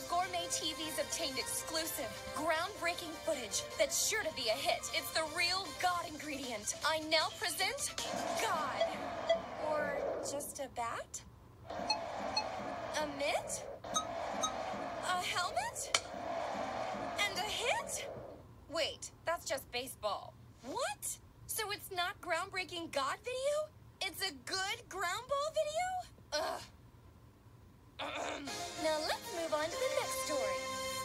Gourmet TV's obtained exclusive, groundbreaking footage that's sure to be a hit. It's the real God ingredient. I now present God. Or just a bat? A mitt? A helmet? And a hit? Wait, that's just baseball. What? So it's not groundbreaking God video? It's a good ground ball video? Ugh. Now let's move on to the next story.